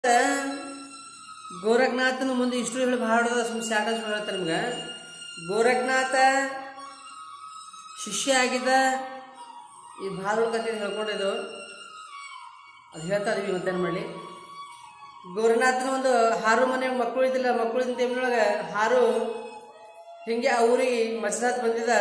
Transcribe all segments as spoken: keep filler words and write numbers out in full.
ಗೋರಖನಾಥನ ಮುಂದೆ ಇಷ್ಟು ಹೇಳಿ ಭಾಳ ಸುಮ್ಮನೆ ಸ್ಯಾಟಸ್ ಹೇಳ್ತಾರೆ ನಿಮ್ಗೆ. ಗೋರಖನಾಥ ಶಿಷ್ಯ ಆಗಿದ್ದ ಈ ಭಾಳ ಕತೆ ಹೇಳ್ಕೊಂಡಿದ್ದು ಅದು ಹೇಳ್ತಾ ಇದೀವಿ ಮತ್ತೇನು ಮಾಡಲಿ. ಗೋರಖನಾಥನ ಒಂದು ಹಾರು ಮನೆ ಮಕ್ಕಳು ಇದ್ದಿಲ್ಲ, ಮಕ್ಕಳು ಇದ್ದ ಟೈಮ್ನೊಳಗೆ ಹಾರು ಹಿಂಗೆ ಆ ಊರಿಗೆ ಮಚನಾಥ್ ಬಂದಿದ್ದ.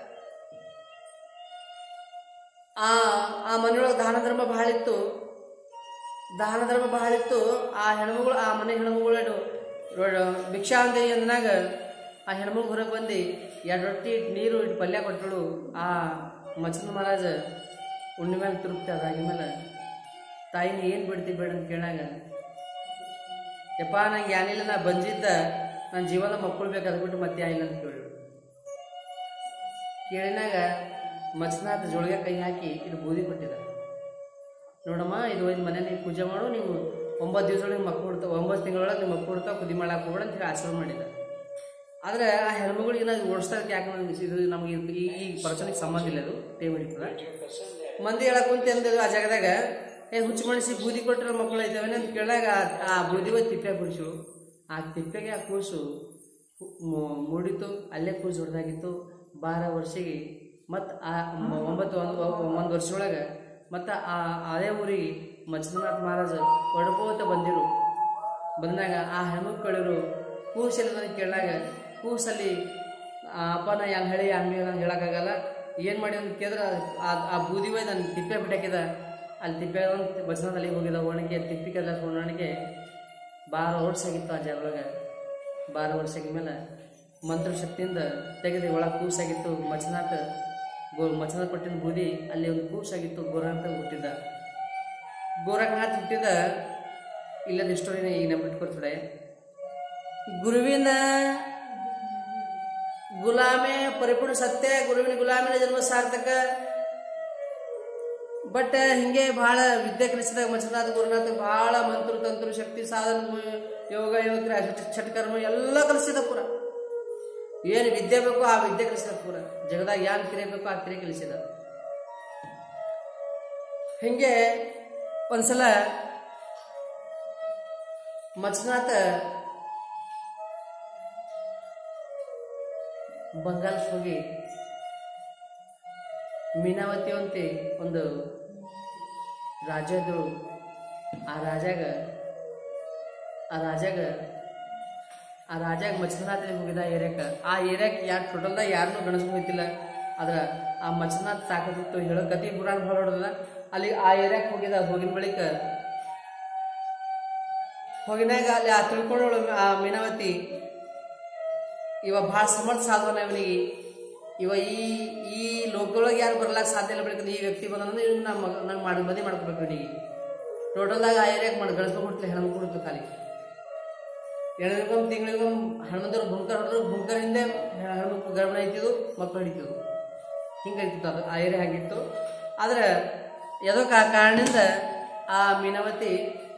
ಆ ಆ ಮನೆಯೊಳಗೆ ದಾನ ಧರ್ಮ ಬಹಳ ಇತ್ತು ದಾನ ಧರ್ಮ ಬಹಳ ಇತ್ತು ಆ ಹೆಣ್ಮಗಳು ಆ ಮನೆ ಹೆಣ್ಮಗಳು ಭಿಕ್ಷಾ ಅಂದೇವಿ ಅಂದನಾಗ ಆ ಹೆಣ್ಮಗಳು ಹೊರಗೆ ಬಂದು ಎರಡು ರೊಟ್ಟಿ ಇಟ್ಟು ನೀರು ಇಟ್ಟು ಪಲ್ಯ ಕೊಟ್ಟಳು. ಆ ಮಚನ ಮಹಾರಾಜ ಉಣ್ಣೆ ಮೇಲೆ ತಿರುಗ್ತಾ ಅದಾಗಿ ಮೇಲೆ ತಾಯಿನ ಏನು ಬಿಡ್ತಿ ಬೇಡ ಅಂತ ಕೇಳಾಗ, ಯಪ್ಪ ನಂಗೆ ಏನಿಲ್ಲ, ನಾ ಬಂದಿದ್ದ ನನ್ನ ಜೀವನ ಮಕ್ಕಳು ಬೇಕು, ಅದು ಬಿಟ್ಟು ಮತ್ತೆ ಏನಿಲ್ಲ ಅಂತ ಕೇಳು. ಕೇಳಿನಾಗ ಮಚನಾಥ ಜೋಳಿಗೆ ಕೈ ಹಾಕಿ ಇದು ಬೂದಿ ಕೊಟ್ಟಿದ್ದ. ನೋಡಮ್ಮ, ಇದು ಒಂದು ಮನೆ ನೀವು ಪೂಜೆ ಮಾಡು, ನೀವು ಒಂಬತ್ತು ದಿವಸದೊಳಗೆ ಮಕ್ಕಳು ಕೊಡ್ತಾವೆ, ಒಂಬತ್ತು ತಿಂಗಳೊಳಗೆ ನೀವು ಮಕ್ಕಳು ಕೊಡ್ತಾವೆ, ಕುದಿ ಮಾಡಕ್ಕೆ ಹೋಗ್ಬೇಡ ಅಂತ ಹೇಳಿ ಆಶ್ರಮ ಮಾಡಿದ. ಆದರೆ ಆ ಹೆಣ್ಮಗಳಿಗೆ ನಾವು ಓಡಿಸ್ತಾರಕ್ಕೆ ಯಾಕೆ ನನಗೆ ಇದು ನಮಗೆ ಈ ಈ ಪ್ರಚನೆಗೆ ಸಂಬಂಧ ಇಲ್ಲ, ಅದು ಟೇಮ್ ಹಿಡಿತದ. ಮಂದಿ ಹೇಳಕ್ ಕುಂತ ಅಂದದು ಆ ಜಾಗದಾಗ, ಏ ಹುಚ್ಚು ಮಣಿಸಿ ಬೂದಿ ಕೊಟ್ಟಿರೋ ಮಕ್ಕಳು ಐತವೇನೆ ಅಂತ ಕೇಳಾಗ ಆ ಬೂದಿ ಹೋಗಿ ತಿಪ್ಪೆ ಕೂರಿಸು. ಆ ತಿಪ್ಪೆಗೆ ಆ ಕೂಸು ಮೂಡಿತು, ಅಲ್ಲೇ ಕೂಸು ಹೊಡೆದಾಗಿತ್ತು. ಬಾರ ವರ್ಷಿಗೆ ಮತ್ತು ಆ ಒಂಬತ್ತು ಒಂದು ಒಂದು ವರ್ಷದೊಳಗೆ ಮತ್ತು ಆ ಅದೇ ಊರಿಗೆ ಮಚನಾಥ ಮಹಾರಾಜ ಹೊಡ್ಕೋತ ಬಂದಿರು. ಬಂದಾಗ ಆ ಹೆಣ್ಮಕ್ಳು ಕೇಳಿರು ಕೂಸಲ್ಲಿ ನನಗೆ ಕೇಳಿದಾಗ, ಕೂಸಲ್ಲಿ ಅಪ್ಪನ ಹೆಂಗೆ ಹೇಳಿ ಹಂಗೆ ನಂಗೆ ಹೇಳೋಕ್ಕಾಗಲ್ಲ, ಏನು ಮಾಡಿ ಅಂತ ಕೇಳಿದ್ರೆ ಆ ಬೂದಿ ಹೋಯ್ ನಾನು ತಿಪ್ಪೆ ಬಿಟ್ಟಾಕಿದ. ಅಲ್ಲಿ ತಿಪ್ಪೆ ಒಂದು ಬಸನಾಥ ಅಲ್ಲಿಗೆ ಹೋಗಿದ್ದ ಒಣಗೆ ತಿಪ್ಪಿಗೆಲ್ಲ ಒಣಗೆ ಬಾರ ವರ್ಷ ಆಗಿತ್ತು ಆ ಜಾಗದೊಳಗೆ. ಬಾರ ವರ್ಷ ಆಗಿದ್ಮೇಲೆ ಮಂತ್ರ ಶಕ್ತಿಯಿಂದ ತೆಗೆದು ಒಳಗೆ ಕೂಸಾಗಿತ್ತು. ಮಚನಾಥ ಗೋ ಮಚನಾಥ ಕೊಟ್ಟಿನ ಬೂದಿ ಅಲ್ಲಿ ಒಂದು ಕೂಸಾಗಿತ್ತು. ಗೋರಖನಾಥ ಹುಟ್ಟಿದ್ದ. ಗೋರಖನಾಥ ಹುಟ್ಟಿದ ಇಲ್ಲದ ಸ್ಟೋರಿನ ಈಗ ನೆನಪಿಟ್ಕೊಳ್ತಾರೆ. ಗುರುವಿನ ಗುಲಾಮೆ ಪರಿಪೂರ್ಣ ಸತ್ಯ, ಗುರುವಿನ ಗುಲಾಮಿನ ಜನ್ಮ ಸಾರ್ಥಕ. ಬಟ್ ಹಿಂಗೆ ಭಾಳ ವಿದ್ಯೆ ಕಲಿಸಿದಾಗ ಮಚನಾಥ ಗುರುನಾಥ ಭಾಳ ಮಂತ್ರ ತಂತ್ರ ಶಕ್ತಿ ಸಾಧನ ಯೋಗ ಯೋಗ ಛಟ್ಕರ್ಮ ಎಲ್ಲ ಕಲಿಸಿದ ಪೂರ. ಏನು ವಿದ್ಯೆ ಬೇಕು ಆ ವಿದ್ಯೆ ಕಲಿಸಿದ ಪೂರ. ಜಗದಾಗ ಯಾನ್ ಕ್ರಿಯೆ ಬೇಕು ಆ ಕ್ರಿಯೆ ಕಲಿಸಿದ. ಹಿಂಗೆ ಒಂದ್ಸಲ ಮಚನಾಥ ಬಂಗಾಳಕ್ಕೆ ಹೋಗಿ ಮೀನಾವತಿ ಅಂತೆ ಒಂದು ರಾಜ ಇದ್ರು. ಆ ರಾಜಾಗ ಆ ರಾಜಾಗ ಆ ರಾಜಾಗ ಮಚನಾಥನಿಗೆ ಹೋಗಿದ ಏರಿಯಾಕ. ಆ ಏರಿಯಾಕ್ಕೆ ಯಾರು ಟೋಟಲ್ದಾಗ ಯಾರನ್ನೂ ಗಣಸ್ಕೊಂಡು ಹೋಯ್ತಿಲ್ಲ. ಆದ್ರೆ ಆ ಮಚನಾಥ ತಾಕತ್ತಿತ್ತು, ಹೇಳೋ ಕತಿ ಪುರಾಣ ಭಾಳ ಹೊಡೆದ. ಅಲ್ಲಿ ಆ ಏರಿಯಾಕ್ಕೆ ಹೋಗಿದ. ಹೋಗಿನ ಬಳಿಕ ಹೋಗಿನಾಗ ಅಲ್ಲಿ ಆ ತಿಳ್ಕೊಂಡವಳು ಆ ಮೀನಾವತಿ, ಇವ ಭಾಳ ಸಮರ್ಥ ಸಾಧನ ಇವನಿಗೆ, ಇವ ಈ ಈ ಲೋಕದೊಳಗೆ ಯಾರು ಬರ್ಲಾಕ ಸಾಧ್ಯ ಇಲ್ಲ. ಬೆಳಕಂದ್ರೆ ಈ ವ್ಯಕ್ತಿ ಬಂದ್ರೆ ಇವ್ನು ನಮ್ಮ ನಂಗೆ ಮಾಡಿ ಮದುವೆ ಮಾಡ್ಕೋಬೇಕು ಇವನಿಗೆ. ಟೋಟಲ್ದಾಗ ಆ ಏರಿಯಾಗೆ ಮಾಡಿ ಗಳಿಸ್ಕೊಂಡು ಕೊಡ್ತಿಲ್ಲ, ಹೆಣ್ಮಕ್ಳು ಕೊಡ್ತು ಖಾಲಿ. ಎರಡರಿಗೊಮ್ಮೆ ತಿಂಗಳಿಗೊಮ್ಮೆ ಹನುಮಂತರು ಭುಂಕರ್ ಹೊಡೆದ್ರು, ಭುಂಕರ್ ಹಿಂದೆ ಹೆಣ್ಮಕ್ಳು ಗರ್ಭಣ ಐತಿದ್ದು, ಮಕ್ಕಳು ಹಿಡಿತಿದ್ವು. ಹಿಂಗೆ ಐತಿತ್ತು ಅದು ಆ ಏರಿಯಾ ಆಗಿತ್ತು. ಆದರೆ ಯಾವುದೋ ಕಾರಣದಿಂದ ಆ ಮೀನಾವತಿ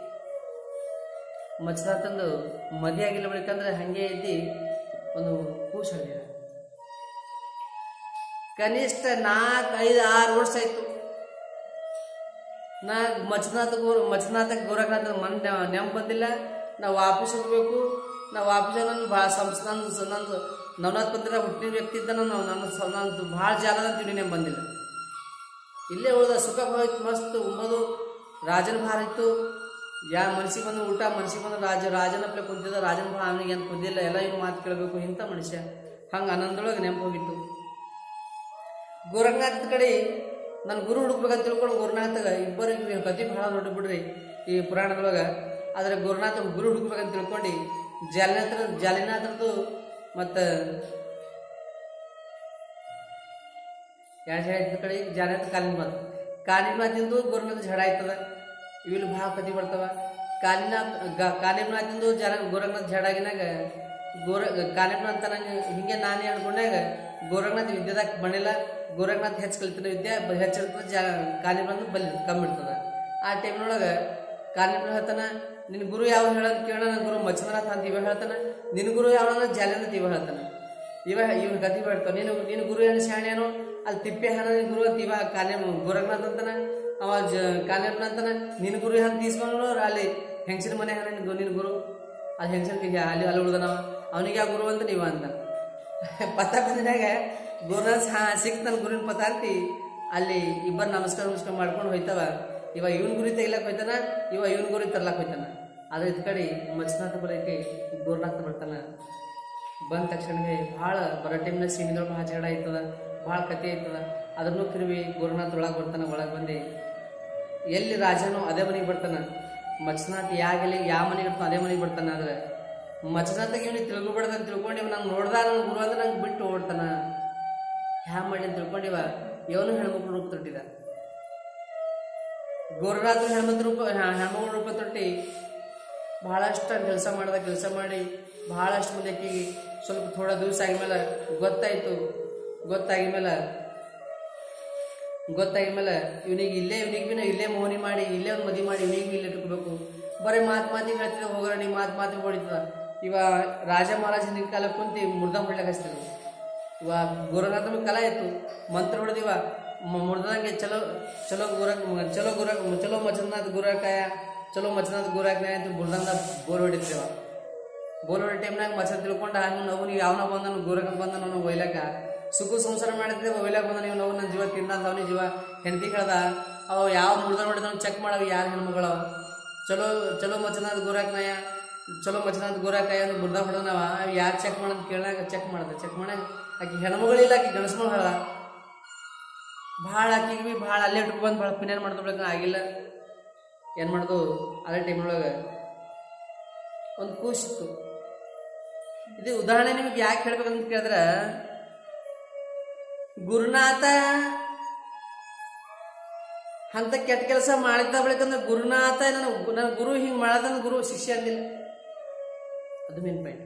ಮಚನಾಥಂದು ಮದುವೆ ಆಗಿಲ್ಲ. ಬೆಳಕಂದ್ರೆ ಹಾಗೆ ಇದ್ದು ಒಂದು ಕೂಸು ಹಳ್ಳಿದ. ಕನಿಷ್ಠ ನಾಲ್ಕು ಐದು ಆರು ವರ್ಷ ಆಯ್ತು. ನಾ ಮಚನಾಥ ಗೋರ್ ಮಚನಾಥಕ್ಕೆ ಗೋರಖನಾಥ ಮನ್ ನೆನಪು ಬಂದಿಲ್ಲ. ನಾವು ವಾಪಸ್ ಹೋಗ್ಬೇಕು, ನಾವು ವಾಪಸ್ ನನ್ನ ಭಾಳ ಸಂಸ್ ನಂದು ನಂದು ನವನಾಥ್ ಬಂದಿರ ಹುಟ್ಟಿನ ವ್ಯಕ್ತಿ ಇದ್ದ. ನಾನು ನನ್ನ ನಂದು ಭಾಳ ಜಾಗದ ತಿಳಿ ನೆನಪು ಬಂದಿಲ್ಲ. ಇಲ್ಲೇ ಉಳ್ದ ಸುಖ ಹೋಯ್ತು, ಮಸ್ತ್ ಉಂಬೋದು. ರಾಜನ ಭಾರ ಇತ್ತು. ಯಾ ಮನ್ಸಿಗೆ ಬಂದು ಊಟ, ಮನ್ಸಿಗೆ ಬಂದು ರಾಜ ರಾಜನಪ್ಲೆ ಕುಂತಿದ್ದ. ರಾಜನ ಭಾಳ ಅವನಿಗೆ ಏನು ಕುಂದಿಲ್ಲ, ಎಲ್ಲ ಇನ್ನು ಮಾತು ಕೇಳಬೇಕು ಇಂಥ ಮನುಷ್ಯ. ಹಂಗೆ ಆನಂದೊಳಗೆ ನೆನಪು ಹೋಗಿತ್ತು. ಗೋರಖನಾಥದ ಕಡೆ ನನ್ನ ಗುರು ಹುಡುಕ್ಬೇಕಂತ ತಿಳ್ಕೊಂಡು ಗೋರಖನಾಥಗ ಇಬ್ಬರಿಗೆ ಕತಿ ಭಾಳ ದೊಡ್ಡ ಬಿಡ್ರಿ ಈ ಪುರಾಣದೊಳಗೆ. ಆದರೆ ಗೋರಖನಾಥ ಗುರು ಹುಡುಕ್ಬೇಕಂತ ತಿಳ್ಕೊಂಡು ಜಾಲಿನಾಥ ಜಾಲಿನಾಥರದು ಮತ್ತು ಎರಡು ಜಡ ಆಯ್ತದ ಕಡೆ ಜಾಲಿನಾಥ ಕಾಲಿನಾಥ್ ಕಾಲಿನಾಥಿಂದು ಗೋರಖನಾಥ ಜಡ ಆಯ್ತದ. ಇವಿಲ್ಲಿ ಭಾಳ ಕತಿ ಬರ್ತಾವ. ಕಾಲಿನಾಥ್ ಕಾಲಿನಾಥಿಂದು ಜನ ಗೋರಖನಾಥ ಜಡ ಆಗಿನಾಗ ಗೋರ ಕಾಲಿನಾಥ ನಂಗೆ ಹಿಂಗೆ ನಾನೇ ಅನ್ಕೊಂಡಾಗ ಗೋರಖನಾಥ ವಿದ್ಯೆದಾಗ ಬಣ್ಣಿಲ್ಲ. ಗೋರಖನಾಥ ಹೆಚ್ಚು ಕಲಿತಿನ ವಿದ್ಯೆ ಹೆಚ್ಚಿರ್ತದೆ, ಜ ಕಾಲಿನಾಥ ಬಲಿ ಕಮ್ಮಿ ಇರ್ತದೆ. ಆ ಟೈಮ್ನೊಳಗೆ ಕಾಲಿನಾಥ ಹೇಳ್ತಾನೆ, ನಿನ್ನ ಗುರು ಯಾವ ಹೇಳೋದು ಕೇಳೋಣ. ನನ್ನ ಗುರು ಮಚನಾಥ ಅಂತ ಇವ ಹೇಳ್ತಾನೆ. ನಿನ್ನ ಗುರು ಯಾವ ಜಾಲಿನಾಥ ಇವ ಹೇಳ್ತಾನೆ. ಇವ ಇವ್ ಕತಿ ಹೇಳ್ತಾವ. ನೀನು ನಿನ್ನ ಗುರು ಏನು ಶಾಣೆನೋ ಅಲ್ಲಿ ತಿಪ್ಪೆ ಹಣ ನಿನ್ನ ಗುರು ಅಂತ ಇವ ಕಾಲಿ ಗೋರಖನಾಥ ಅಂತಾನೆ. ಅವ ಜ ಕಾಲಿನಾಥ ಅಂತಾನೆ. ನಿನ್ನ ಗುರು ಹಂಗೆ ತೀಸ್ಕೊಂಡು ಅಲ್ಲಿ ಹೆಂಗಸಿನ ಮನೆ ನಿನ್ನ ನಿನ್ನ ಗುರು ಅದು ಹೆಂಗಸಿನ ಅಲ್ಲಿ ಅಲ್ಲಿ ಉಳ್ದನವ ಅವನಿಗೆ ಯಾವ ಗುರು ಅಂತ ನೀವ ಅಂತ ಪತ್ತ ಬಂದಿನಾಗ ಗುರುನಾಥ್ ಹಾ ಸಿಕ್ ನನ್ನ ಗುರುವಿನ ಪತ್ತ ಅಂತಿ ಅಲ್ಲಿ ಇಬ್ಬರು ನಮಸ್ಕಾರ ನಮಸ್ಕಾರ ಮಾಡ್ಕೊಂಡು ಹೋಯ್ತವ ಇವ ಇವನ್ ಗುರಿ ತೆಗಿಲಕ್ಕೆ ಹೋಯ್ತಾನ ಇವ ಇವನ್ ಗುರಿ ತರ್ಲಕ್ಕೆ ಹೋಯ್ತಾನ ಅದ್ರ ಇದ್ ಕಡೆ ಮಂಜುನಾಥ ಬರೋಕೆ ಗುರುನಾಥ ಬರ್ತಾನ. ಬಂದ ತಕ್ಷಣವೇ ಭಾಳ ಬರೋ ಟೈಮ್ನಾಗ ಸೀಮಿದೊಳಗೆ ಭಾಳ ಜಗಳ ಆಯ್ತದ, ಭಾಳ ಕತೆ ಆಯ್ತದ. ಅದನ್ನು ತಿರುವಿ ಗುರುನಾಥ ಒಳಗೆ ಬರ್ತಾನ. ಒಳಗೆ ಬಂದು ಎಲ್ಲಿ ರಾಜನೋ ಅದೇ ಮನೆಗೆ ಬರ್ತಾನ. ಮಂಜುನಾಥ ಯಾಗಲಿ ಯಾವ ಮನೆಗೆ ಇರ್ತಾನ ಅದೇ ಮನೆಗೆ ಬರ್ತಾನ. ಆದ್ರೆ ಮಂಜುನಾಥಗೆ ಇವನಿಗೆ ತಿಳ್ಕೊಬಿಡ್ದ ಅಂತ ತಿಳ್ಕೊಂಡು ಇವ್ ನಂಗೆ ನೋಡ್ದ ನನ್ನ ಗುರು ಅಂದ್ರೆ ನಂಗೆ ಬಿಟ್ಟು ಓಡ್ತಾನ. ಹ್ಯಾ ಮಾಡಿ ಅಂತ ತಿಳ್ಕೊಂಡಿವ ಇವನು ಹೆಣ್ಮಕ್ಳು ರೂಪ ತೊಟ್ಟಿದ. ಗುರುನಾಥ ಹೆಣ್ಮಕ್ಳು ರೂಪ ಹೆಣ್ಮಕ್ಳು ರೂಪ ತೊಟ್ಟಿ ಭಾಳಷ್ಟು ಕೆಲಸ ಮಾಡ್ದ. ಕೆಲಸ ಮಾಡಿ ಭಾಳಷ್ಟು ಮಂದಿಗೆ ಸ್ವಲ್ಪ ಥೋಡ ದಿವಸ ಆಗಿದ್ಮೇಲೆ ಗೊತ್ತಾಯ್ತು. ಗೊತ್ತಾಗಿದ್ಮೇಲೆ ಗೊತ್ತಾಗಿದ್ಮೇಲೆ ಇವನಿಗೆ ಇಲ್ಲೇ ಇವನಿಗೆ ಭೀ ಇಲ್ಲೇ ಮೋಹನಿ ಮಾಡಿ ಇಲ್ಲೇ ಒಂದು ಮದುವೆ ಮಾಡಿ ಇವನಿಗೆ ಭೀ ಇಲ್ಲೇ ಇಟ್ಕೋಬೇಕು. ಬರೀ ಮಾತು ಮಾತಿಗೆ ಹೇಳ್ತಿದ್ದ ಹೋಗೋಣ ನೀವು ಮಾತು ಮಾತಿಗೆ ಹೊಡಿತದ. ಇವ ರಾಜ ಮಹಾರಾಜ ಹಿಂದಿನ ಕಾಲ ಕುಂತು ಮುರ್ದ ಹೊಡ್ಲಿಕ್ಕೆ ಹಚ್ತಿದ್ರು. ಇವ ಗುರುನಾಥ ಕಲಾ ಇತ್ತು, ಮಂತ್ರ ಹೊಡೆದಿವ ಮುರ್ದಂಗೆ ಚಲೋ ಚಲೋ ಗುರ ಚಲೋ ಗುರ ಚಲೋ ಮಂಜುನಾಥ ಗುರಕಾಯ ಚಲೋ ಮಂಜುನಾಥ ಗುರಾಕಾಯ ಅಂತ ಮುರ್ದಂಗ ಬೋರ್ ಹೊಡಿತೀವ. ಬೋರ್ ಹೊಡಿ ಟೈಮ್ನಾಗ ಮಚ್ಚ ತಿಳ್ಕೊಂಡು ಹಂಗೆ ನಾವು ನೀವು ಯಾವನ ಬಂದನು ಗುರಕ ಬಂದ ನಾವು ಒಯ್ಲಕ್ಕ ಸುಖ ಸಂಸಾರ ಮಾಡಿದ್ರೆ ಒಯ್ಲಾಕ ಬಂದ ನೀವು ನಾವು ನನ್ನ ಜೀವ ತಿನ್ನಂತ ಅವನಿ ಜೀವ ಹೆಂಡತಿ ಕಳ್ದ ಅವ ಯಾವ ಮುರ್ದ ಹೊಡೆದ ಚೆಕ್ ಮಾಡವ ಯಾರು ಹೆಣ್ಮಗಳವ ಚಲೋ ಚಲೋ ಮಂಜುನಾಥ ಗುರಾಕಾಯ ಚಲೋ ಮಂಜುನಾಥ ಗುರಾಕಾಯ ಅಂದ್ರೆ ಮುರ್ದ ಹೊಡೆದನವ ಯಾರು ಚೆಕ್ ಮಾಡೋದು ಕೇಳಾಗ ಚೆಕ್ ಮಾಡ್ದೆ. ಚೆಕ್ ಮಾಡಾಗ ಆಕಿ ಹೆಣ್ಮಗಳಿಲ್ಲ, ಆಕಿ ಗಣಸ್ಮಗಳು ಹೇಳ ಭಾಳ ಆಕಿಗೆ ಭೀ ಭಾಳ ಅಲ್ಲೇ ಇಟ್ಕೊ ಬಂದು ಭಾಳ ಪಿನ್ನೇನು ಮಾಡ್ಕೊಬೇಕು ಆಗಿಲ್ಲ. ಏನು ಮಾಡ್ದು ಅದೇ ಟೈಮ್ನೊಳಗೆ ಒಂದು ಕೂಸಿತ್ತು. ಇದು ಉದಾಹರಣೆ ನಿಮಗೆ ಯಾಕೆ ಹೇಳ್ಬೇಕಂತ ಕೇಳಿದ್ರೆ ಗುರುನಾಥ ಅಂತ ಕೆಟ್ಟ ಕೆಲಸ ಮಾಡಿದ್ದ ಬಳಿಕಂದ್ರೆ ಗುರುನಾಥ ನನ್ನ ನನ್ನ ಗುರು ಹಿಂಗೆ ಮಾಡದಂದ್ರೆ ಗುರು ಶಿಷ್ಯ ಅಂದಿಲ್ಲ. ಅದು ಮೇನ್ ಪಾಯಿಂಟ್.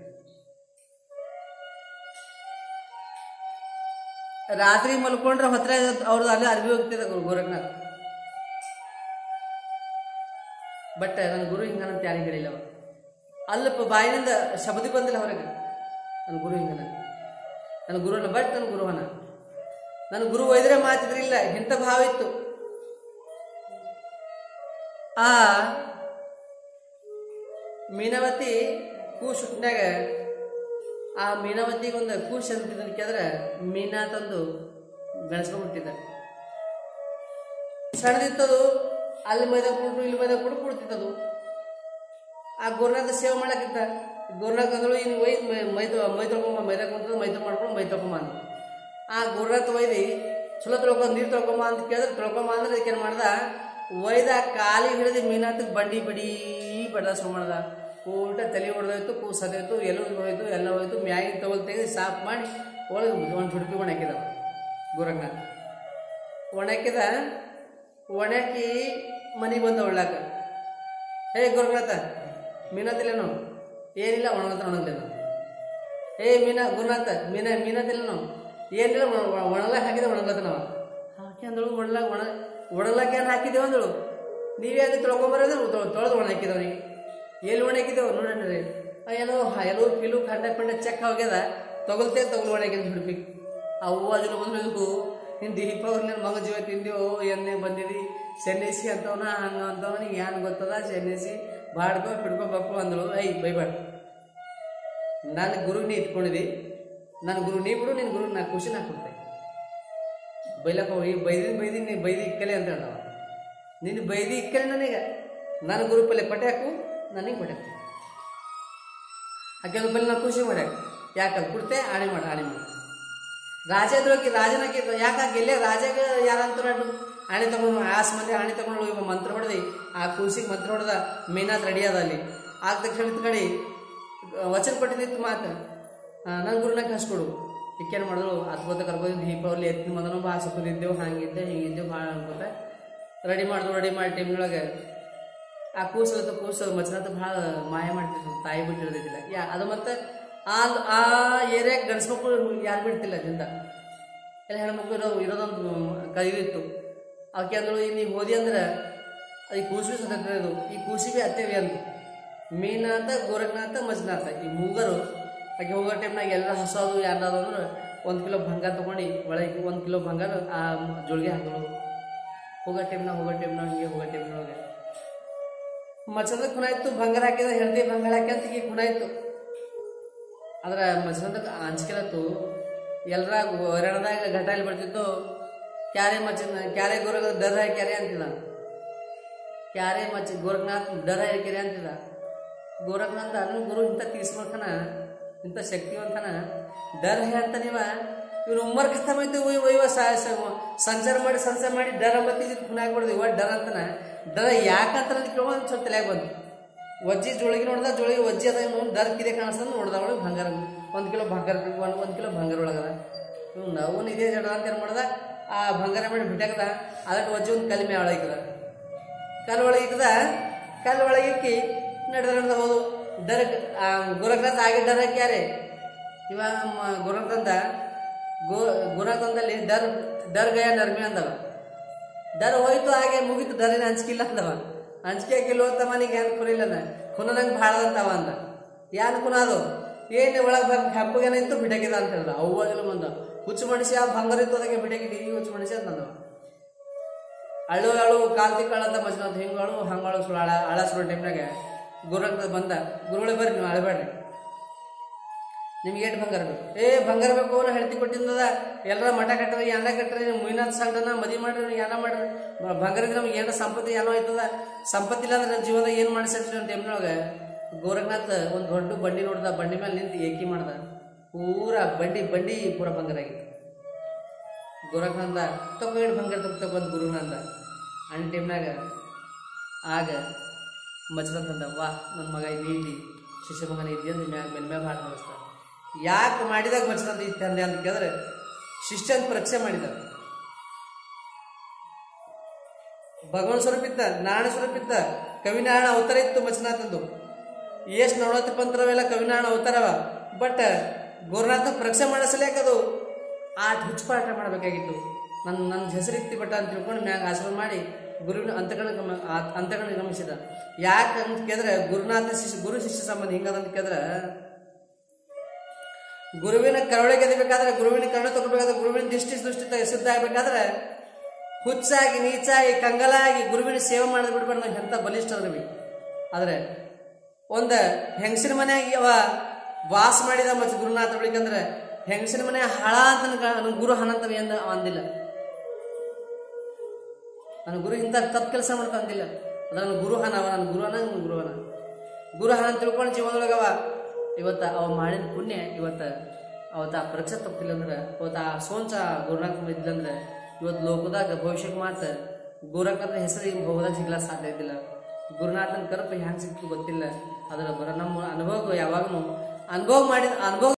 ರಾತ್ರಿ ಮಲ್ಕೊಂಡ್ರೆ ಹೊತ್ರ ಅವ್ರದ್ದು ಅಲ್ಲಿ ಅರ್ಬಿ ಹೋಗ್ತಿದ್ದ ಗುರು ಗೋರಖನಾಥ್. ಬಟ್ ನನ್ನ ಗುರು ಹಿಂಗನಂತ ಯಾರಿಗೆ ಹೇಳಿಲ್ಲ. ಅವ ಅಲ್ಲಪ್ಪ ಬಾಯಿನಿಂದ ಶಬ್ದ ಬಂದಿಲ್ಲ ಹೊರಗೆ ನನ್ನ ಗುರು ಹಿಂಗನ ನನ್ನ ಗುರುನ. ಬಟ್ ನನ್ನ ಗುರುವನ ನನ್ನ ಗುರು ಒಯ್ದ್ರೆ ಮಾತಿದ್ರಿಲ್ಲ, ಇಂಥ ಭಾವ ಇತ್ತು. ಆ ಮೀನಾವತಿ ಕೂಸು ಹುಟ್ಟಿನಾಗ ಆ ಮೀನಾವತಿಗೆ ಒಂದು ಕೂಸು ಅಂತಿದ್ದ ಕೇಳಿದ್ರೆ ಮೀನಾ ತಂದು ಗಣಸ್ಕೊಂಡು ಹುಟ್ಟಿದ್ದ. ಸಣ್ಣದಿತ್ತದು, ಅಲ್ಲಿ ಮೈದಾಗ ಕೊಟ್ಟು ಇಲ್ಲಿ ಮೈದಾಗ ಕೊಟ್ಟು ಕೊಡ್ತಿತ್ತದು. ಆ ಗುರುನಾಥ ಸೇವೆ ಮಾಡಕ್ಕಿತ್ತ. ಗುರುನಾಥ ಅಂದಳು ಇನ್ನು ಒಯ್ದು ಮೈ ಮೈ ತೊಳ್ಕೊಂಬ ಮೈದಾಗ ಕುಂತದ ಮೈ ಮಾಡ್ಕೊಂಡು ಮೈ ತೊಳ್ಕೊಂಬ ಅಂದ. ಆ ಗುರುನಾಥ ಒಯ್ದು ಚಲೋ ತೊಳ್ಕೊಂಡು ನೀರು ತೊಳ್ಕೊಂಬ ಅಂತ ಕೇಳಿದ್ರೆ ತೊಳ್ಕೊಂಬ ಅಂದ್ರೆ ಅದಕ್ಕೆ ಏನು ಮಾಡ್ದ, ಒಯ್ದ ಕಾಲಿಗೆ ಹಿಡಿದು ಮೀನಾತಕ್ಕೆ ಬಂಡಿ ಬಡಿ ಬಡ್ದ ಶುರು ಮಾಡ್ದ. ಊಟ ತಲೆ ಹೊಡೆದೋಯ್ತು, ಕೂಸು ಸದೋಯ್ತು, ಎಲ್ಲೂ ಹೋಯ್ತು, ಎಲ್ಲ ಹೋಯ್ತು. ಮ್ಯಾಗಿ ತಗೊಳ್ ತೆಗೆದು ಸಾಫ್ ಮಾಡಿ ಒಳಗೆ ಒಂದು ಹುಡುಕಿ ಒಣಾಕಿದ ಗುರುನಾಥ. ಒಣಾಕಿದ ಒಣಾಕಿ ಮನೆಗೆ ಬಂದ ಒಳ್ಳಾಕ. ಹೇ ಗುರುನಾಥ ಮೀನಾತಿಲ್ಲೇನೋ? ಏನಿಲ್ಲ, ಒಣಗತ್ತ ಒಣಗಲೇನು. ಹೇ ಮೀನಾ ಗುರುನಾಥ ಮೀನಾ ಮೀನಾತಿಲ್ಲೇನೋ? ಏನಿಲ್ಲ, ಒಣಲಾಕ ಹಾಕಿದೆ ಒಣಗತ್ತ ನಾವು ಹಾಕಿ ಅಂದಳು. ಒಣಲಾಕ ಒಣ ಒಣಲಾಕ ಏನು ಹಾಕಿದ್ದೇವೆ ಅಂದಳು. ನೀವೇ ಅದು ತೊಳ್ಕೊಂಬರೋದು ತೊಳೆದು ಒಣ ಹಾಕಿದವನಿಗೆ. ಎಲ್ಲಿ ಒಣ ಹಾಕಿದ್ದೇವೆ ನೋಡಣ್ರಿ. ಏನೋ ಎಲ್ಲೋ ಕಿಲು ಖಂಡ ಪಂಡ ಚೆಕ್ ಹೋಗ್ಯದ, ತಗೊಳ್ತೇ ತಗೊಳ್ ಒಣ ಹಾಕಿದ್ ಹುಡುಕಿ. ಅವು ಅದನ್ನು ಬಂದು ಇದಕ್ಕೂ ನಿನ್ನ ದೀಪ ಅವ್ರು ನನ್ನ ಮಗ ಜೀವ ತಿಂದೆವು ಎಣ್ಣೆ ಬಂದಿದ್ದಿ ಸೆನ್ನೆಸಿ ಅಂತವನ ಹಂಗ ಅಂತವನ ನಿಂಗೆ ಏನು ಗೊತ್ತದ ಸೆನ್ನೆಸಿ ಬಾಡ್ಕೊ ಬಿಡ್ಕೊ ಬಕ್ಕು ಅಂದಳು. ಐ ಬೈಬಾಡ್, ನನ್ನ ಗುರು ನೀ ಇಟ್ಕೊಂಡಿದ್ದಿ, ನನ್ನ ಗುರು ನೀ ಬಿಡು, ನಿನ್ನ ಗುರು ನಾ ಖುಷಿ ನಾ ಕೊಡ್ತೆ. ಬೈಲಕ್ಕ ಹೋಗಿ ಬೈದಿನ ಬೈದಿ ನೀ ಬೈದಿ ಇಕ್ಕಲೆ ಅಂತ ಹೇಳವ. ನಿನ್ನ ಬೈದಿ ಇಕ್ಕಲೆ ನನಗೆ ನನ್ನ ಗುರು ಪಲ್ಲೆ ಪಟೆ ಹಾಕು, ನನಗೆ ಪಟೆ ಹಾಕು. ಆಕೆ ಬಲ್ಲಿ ನಾನು ಖುಷಿ ಮಾಡ್ಯಾಕ ಯಾಕಂದ್ರೆ ಕೊಡ್ತೆ ಆಣೆ ಮಾಡ ಆಣೆ ಮಾಡ. ರಾಜದ್ರೊಳಗೆ ರಾಜನಾಗಿ ಯಾಕೆ ಗೆಲ್ಲೇ ರಾಜಾಗ ಯಾರಂತ ಆಣೆ ತಗೊಂಡು ಆಸ್ ಮಂದಿ ಆಣೆ ತಗೊಂಡು ಇವ ಮಂತ್ರ ಹೊಡೆದಿ ಆ ಕೂಸಿಗೆ ಮಂತ್ರ ಹೊಡೆದ. ಮೀನಾಥ್ ರೆಡಿ ಅದ ಅಲ್ಲಿ. ಆಗ ತಕ್ಷಣ ಕಡೆ ವಚನ ಕೊಟ್ಟಿದ್ದಿತ್ತು ಮಾತು, ನನ್ನ ಗುರುನಾಗ ಹಸ್ಕೊಡು. ಇಕ್ಕೇನು ಮಾಡಿದ್ರು ಅದ್ಭುತ ಕರ್ಬೋದು ದೀಪಾವಳಿ ಎತ್ತಿನ ಮೊದಲು ಭಾಳ ಸುಖದಿದ್ದೆವು, ಹಂಗಿದ್ದೆ ಹಿಂಗಿದ್ದೆವು ಭಾಳ ಅನ್ಕೋತ ರೆಡಿ ಮಾಡಿದ್ರು. ರೆಡಿ ಮಾಡಿ ಟೈಮ್ನೊಳಗೆ ಆ ಕೂಸು ಕೂಸು ಮಚ್ಚನಾಥ ಭಾಳ ಮಾಯ ಮಾಡ್ತಿದ್ರು, ತಾಯಿ ಬಿಟ್ಟಿರೋದಿಲ್ಲ ಯಾ ಅದು. ಮತ್ತು ಆ ಆ ಏರಿಯಾಗೆ ಗಂಡ್ಸ್ ಮಕ್ಕಳು ಯಾರು ಬಿಡ್ತಿಲ್ಲ ಜಿಂದ, ಎಲ್ಲ ಹೆಣ್ಮಕ್ಳು ಇರೋ ಇರೋದೊಂದು ಕೈದಿತ್ತು. ಅವಕ್ಕೆ ಅಂದಳು ನೀವು ಓದಿ ಅಂದ್ರೆ ಅದು ಈ ಕೂಸಿ ಸತ್ತಿರೋದು, ಈ ಕೂಸಿ ಭೀ ಅತ್ತೇವಿ ಅಂತ. ಮೀನಾಥ ಗೋರಖನಾಥ ಮಂಜುನಾಥ ಈ ಮೂಗರು ಆಕೆ ಹೋಗೋ ಟೈಮ್ನಾಗ ಎಲ್ಲ ಹೊಸದು ಯಾರ್ದಾದ್ರು ಅಂದ್ರೆ ಒಂದು ಕಿಲೋ ಬಂಗಾರ ತೊಗೊಂಡು ಒಳಗೆ ಒಂದು ಕಿಲೋ ಬಂಗಾರ ಆ ಜೋಳಿಗೆ ಹಾಕೋಳು. ಹೋಗೋ ಟೈಮ್ನಾಗ ಹೋಗೋ ಟೈಮ್ನಾಗ ಹಿಂಗೆ ಹೋಗೋ ಟೈಮ್ನೊಳಗೆ ಮಚದ ಖುನ ಇತ್ತು, ಬಂಗಾರ ಹಾಕಿದ ಹೆಂಡತಿ ಬಂಗಾರ ಹಾಕ್ಯಂತ ಈಗ ಖುನ ಇತ್ತು. ಅದ್ರ ಮಚದ ಅಂಜಿಕೆಲತ್ತು ಎಲ್ಲರ ಹರಣದಾಗ ಘಟಾಲಿ ಬರ್ತಿತ್ತು. ಕ್ಯಾರೆ ಮಚನ ಕ್ಯಾರೆ ಗೋರಗ ಡರ್ ಹಾಕ್ಯಾರೆ ಅಂತಿದ. ಕ್ಯಾರೆ ಮಚ ಗೋರಖನಾಥ್ ಡರ್ ಹಾಕ್ಯಾರೆ ಅಂತಿದ. ಗೋರಖನಾಥ್ ಅನ್ನ ಗುರು ಇಂಥ ತೀರ್ಸ್ಬೇಕನ, ಇಂಥ ಶಕ್ತಿವಂತನ ಡರ್ ಹೇ ಅಂತ ನೀವ ಇವ್ರು ಉಮ್ಮರ್ ಖತಮ್ ಆಯ್ತು. ಒಯ್ವ ಸಂಚಾರ ಮಾಡಿ ಸಂಚಾರ ಮಾಡಿ ಡರ್ ಬತ್ತಿ ಖುನ ಹಾಕ್ಬಿಡ್ದು. ಇವ ಡರ್ ಅಂತನ ಡರ್ ಯಾಕಂತ ಕೇಳೋದು ಸ್ವಲ್ಪ ತಲೆಯಾಗ ಬಂತು. ವಜ್ಜಿ ಜೋಳಿಗೆ ನೋಡ್ದ, ಜೋಳಿಗೆ ವಜ್ಜಿ ಅದ ನೋಡಿ ಡರ್ ಕಿದೆ ಕಾಣಿಸ್ತದ. ನೋಡ್ದ ಒಳಗೆ ಬಂಗಾರ ಒಂದು ಕಿಲೋ ಬಂಗಾರ ಒಂದು ಒಂದು ಕಿಲೋ ಬಂಗಾರ ಒಳಗದ. ಇವ್ನು ಅವನು ಇದೇ ಜಡ ಅಂತ ಏನು ಮಾಡ್ದ, ಆ ಬಂಗಾರ ಮಾಡಿ ಬಿಟ್ಟಾಕದ. ಅದಕ್ಕೆ ವಜ್ಜಿ ಒಂದು ಕಲ್ಮೆ ಒಳಗಿದ, ಕಲ್ ಒಳಗೆ ಇಕ್ಕದ. ಕಲ್ ಒಳಗೆ ಇಕ್ಕಿ ನಡೆದ ನಡೆದ ಹೋದು. ಡರ್ ಗೋರಖನಾಥ್ ಆಗಿ ಡರ್ ಹಾಕ್ಯಾರೆ. ಇವ ಗೋರಖನಾಥ ಗೋ ಗೋರಖನಾಥದಲ್ಲಿ ಡರ್ ಡರ್ ಗಯ ನರ್ಮಿ ಅಂದವ. ಡರ್ ಹೋಯ್ತು, ಹಾಗೆ ಮುಗಿತು. ಡರಿನ ಹಂಚಿಕಿಲ್ಲ ಅಂದವ. ಹಂಚಿಕೆ ಕಿಲೋ ಅಂತ ಮನೆಗೆ ಏನು ಕುರಿಲ್ಲನ ಖುನ ನಂಗೆ ಭಾಳ ಅಂತವ ಅಂದ. ಯಾನ್ ಖುನ ಅದು ಏನು ಒಳಗೆ ಬಂದು ಹಬ್ಬಗೇನಿತ್ತು ಬಿಡಾಕಿದ ಅಂತ ಹೇಳ್ದ. ಅವಾಗಲೂ ಬಂದ ಹುಚ್ಚು ಮನುಷ್ಯ ಆ ಬಂಗಾರ ಇತ್ತು ಅದಕ್ಕೆ ಬಿಡಾಕಿದ್ದು ಈ ಹುಚ್ಚು ಮನುಷ್ಯ ಅಂತಂದವ. ಅಳು ಅಳು ಕಾಲ್ತಿ ಕಾಳಂತ ಮಜ್ನ ಹಿಂಗೆ ಅಳು ಹಂಗಳು ಸುಳ್ಳು ಅಳ ಅಳ ಸುಳ್ಳು ಟೈಮ್ನಾಗ ಗೋರಖನಾಥ್ ಬಂದ. ಗುರುಗಳಿಗೆ ಬರ್ರಿ, ನೀವು ಅಳಬೇಡ್ರಿ, ನಿಮ್ಗೆ ಏಟು ಬಂಗಾರ ಬೇಕು? ಏ ಬಂಗಾರ ಬೇಕು ಅವನು ಹೇಳ್ತಿ ಕೊಟ್ಟಿದ್ದದ. ಎಲ್ಲರ ಮಠ ಕಟ್ಟರಿ, ಯಾನ ಕಟ್ಟರಿ, ಮುಯ್ನಾಥ್ ಸಂಘನ ಮದುವೆ ಮಾಡ್ರಿ, ಯಾನ ಮಾಡ್ರಿ. ಬಂಗಾರ ಇದ್ರೆ ನಮ್ಗೆ ಏನೋ ಸಂಪತ್ತಿ ಏನೋ ಆಯ್ತದ. ಸಂಪತ್ತಿ ಇಲ್ಲ ಅಂದ್ರೆ ನನ್ನ ಜೀವನದಾಗ ಏನು ಮಾಡಿಸಿರ್ತೀವಿ ಅಂತ ಟೈಮ್ನೊಳಗೆ ಗೋರಖನಾಥ್ ಒಂದು ದೊಡ್ಡ ಬಂಡಿ ನೋಡ್ದ. ಬಂಡಿ ಮೇಲೆ ನಿಂತು ಏಕಿ ಮಾಡ್ದ. ಪೂರ ಬಂಡಿ ಬಂಡಿ ಪೂರ ಬಂಗಾರ ಆಗಿತ್ತು. ಗೋರಖನಾಥ ತಗೋ ಏಟು ಬಂಗಾರ ತಗೋ ತಗೊಂಡು ಗುರುನಂದ. ಅಣ್ಣ ಟೈಮ್ನಾಗ ಆಗ ಮಚ್ದಂತಂದ, ವಾ ನನ್ನ ಮಗ ಇಲ್ಲಿ ಇಲ್ಲಿ ಶಿಷ್ಯ ಮಗನ ಇದ್ದಿ ಅಂತ ಮ್ಯಾಗ ಮೇಲೆ ಮ್ಯಾಗ ಹಾಡು ಮಾಡಿಸ್ತಾನೆ. ಯಾಕೆ ಮಾಡಿದಾಗ ಮಚ್ದಂತ ಇತ್ತಂದೆ ಅಂತ ಕೇಳಿದ್ರೆ ಶಿಷ್ಯನ ಪರೀಕ್ಷೆ ಮಾಡಿದ. ಭಗವಾನ್ ಸ್ವರೂಪ ಇತ್ತ, ನಾರಾಯಣ ಸ್ವರೂಪ ಇತ್ತ, ಕವಿನಾರಾಯಣ ಅವತಾರ ಇತ್ತು ಮಚನಾಥಂದು. ಎಷ್ಟು ನವಳತ್ತು ಪಂತ್ರವೆಲ್ಲ ಕವಿನಾರಾಯಣ ಅವತಾರವ. ಬಟ್ ಗೋರಖನಾಥ ಪರೀಕ್ಷೆ ಮಾಡಿಸಲೇಕದು ಆಟ ಹುಚ್ಚುಪಾಠ ಮಾಡಬೇಕಾಗಿತ್ತು. ನನ್ನ ನನ್ನ ಹೆಸರಿತ್ತಿ ಬಟ್ಟ ಅಂತ ತಿಳ್ಕೊಂಡು ಮ್ಯಾಗ ಆಶ್ರಮ ಮಾಡಿ ಗುರುವಿನ ಅಂತಗಳ ಗಮ ಅಂತಗಳ ಗಮನಿಸಿದ. ಯಾಕೆ ಅಂತ ಕೇಳಿದ್ರೆ ಗುರುನಾಥ ಶಿಷ್ಯ ಗುರು ಶಿಷ್ಯ ಸಂಬಂಧ ಹಿಂಗದಂತ ಕೇಳಿದ್ರೆ ಗುರುವಿನ ಕರುಣೆ ಗೆದಬೇಕಾದ್ರೆ, ಗುರುವಿನ ಕರುಣೆ ತಗೋಬೇಕಾದ್ರೆ, ಗುರುವಿನ ದೃಷ್ಟಿ ದೃಷ್ಟಿ ಶುದ್ಧ ಆಗ್ಬೇಕಾದ್ರೆ ಹುಚ್ಚಾಗಿ ನೀಚಾಗಿ ಕಂಗಲಾಗಿ ಗುರುವಿನ ಸೇವೆ ಮಾಡೋದು ಬಿಡ್ಬಾರ್ದು. ನಾವು ಎಂಥ ಬಲಿಷ್ಠ ಅದ್ರವಿ. ಆದರೆ ಒಂದು ಹೆಂಗಸಿನ ಮನೆಯಾಗಿ ಅವ ವಾಸ ಮಾಡಿದ ಮತ್ತು ಗುರುನಾಥ ಬಳಿಕಂದ್ರೆ ಹೆಂಗಸಿನ ಮನೆ ಹಳ ಅಂತ ನನ್ನ ಗುರು ಹನಂತವಿ ಅಂದ ಅಂದಿಲ್ಲ. ನನ್ನ ಗುರು ಇಂಥ ತಪ್ಪು ಕೆಲಸ ಮಾಡ್ತಾ ಅಂದಿಲ್ಲ. ಅದ್ರ ನನ್ನ ಗುರು ಹನ, ಅವ ನನ್ನ ಗುರುವನ ನನ್ನ ಗುರುವನ ಗುರು ಹನ ತಿಳ್ಕೊಂಡು ಜೀವನದೊಳಗವ ಇವತ್ತು ಅವ ಮಾಡಿದ ಪುಣ್ಯ ಇವತ್ತು ಅವತ್ತು ಆ ಪರೀಕ್ಷೆ ತಪ್ಪಿಲ್ಲ ಅಂದ್ರೆ, ಅವತ್ತು ಆ ಸೋಂಚ ಗುರುನಾಥ ಇದ್ದಿಲ್ಲಂದ್ರೆ ಇವತ್ತು ಲೋಕದಾಗ ಭವಿಷ್ಯಕ್ಕೆ ಮಾತ್ರ ಗೋರಖನಾಥ ಹೆಸರಿಗೆ ಹೋಗೋದಾಗ ಸಿಗ್ಲಾಕ ಸಾಧ್ಯ ಇದ್ದಿಲ್ಲ. ಗುರುನಾಥನ ಕರಪ ಹ್ಯಾಂಗೆ ಸಿಕ್ತು ಗೊತ್ತಿಲ್ಲ. ಅದರ ಬರ ನಮ್ಮ ಅನುಭವ ಯಾವಾಗಲೂ ಅನುಭವ ಮಾಡಿದ ಅನುಭವ